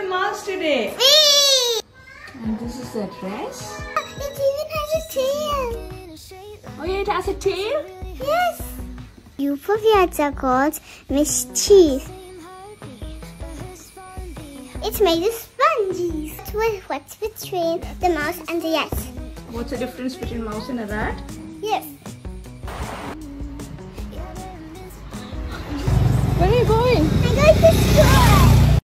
the mouse today? Me! And this is the dress. It even has a tail. Oh yeah, it has a tail? Yes. UFO are called Mischief. It's made of sponges. What's between the mouse and the rat? What's the difference between mouse and a rat? Yes. Where are you going? I'm going to school.